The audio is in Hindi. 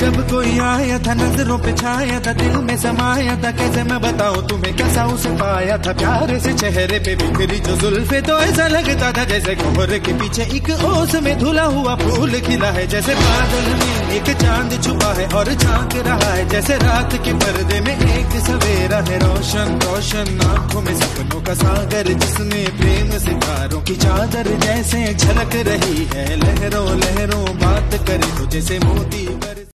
जब कोई आया था नजरों पे छाया था, दिल में समाया था, कैसे मैं बताऊं तुम्हें कैसा उसे पाया था। प्यारे से चेहरे पे बिखरी जो जुल्फे, तो ऐसा लगता था जैसे कोहरे के पीछे एक ओस में धुला हुआ फूल खिला है। जैसे बादल में एक चांद छुपा है और झांक रहा है, जैसे रात के पर्दे में एक सवेरा है। रोशन रोशन आंखों में सपनों का सागर, जिसमें प्रेम सितारों की चादर जैसे झलक रही है। लहरों लहरों बात करे तो जैसे मोती पर